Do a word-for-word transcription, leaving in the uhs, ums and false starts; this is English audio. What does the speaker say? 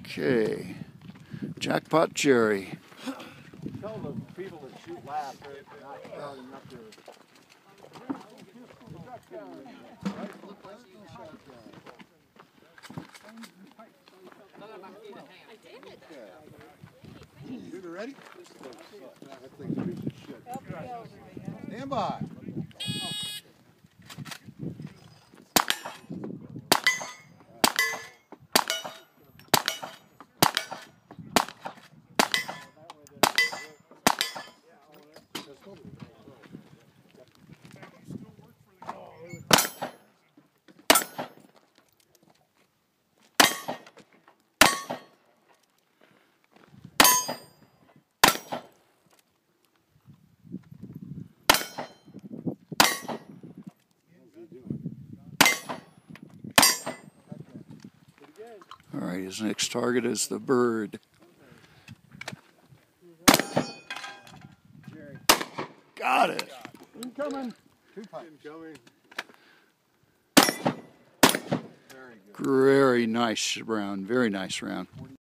Okay. Jackpot Jerry. Tell the people that shoot last they're not starting up there. You ready? That thing's a piece of shit. Stand by. All right, his next target is the bird. Got it. Incoming. Incoming. Very nice round. Very nice round.